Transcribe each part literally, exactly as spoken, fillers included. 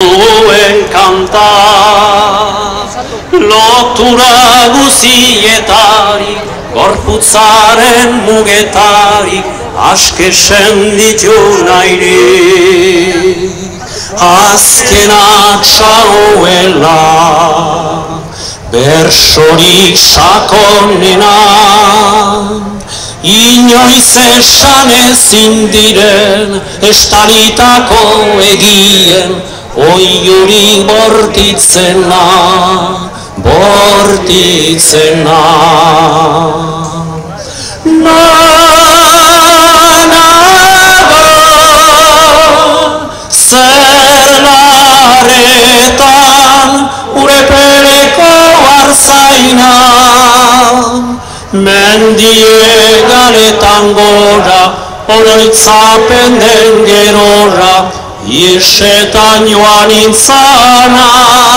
zuen kanta. Lotura guzietarik, gorputzaren mugetarik, aske senditu nahirik. Azkenak txauela, bersorik sakonena, inoiz esan ezin diren estalitako egien, oiuri bortitzena, bortitzena. Zer laretan urepeleko arzaina, mendie galetan gora, oroitzapen den gerora, iesetan joan intzana.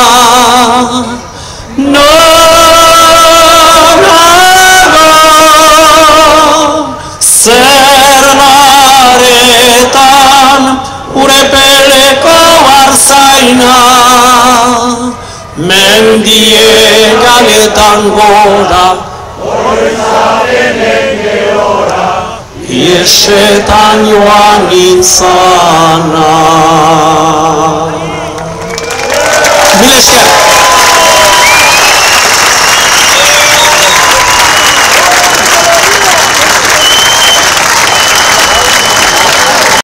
Norago, zer laretan urepeleko arzaina, mendie galetan gora, oroitzapenen gerora, iesetan joan nintzana. Mila esker!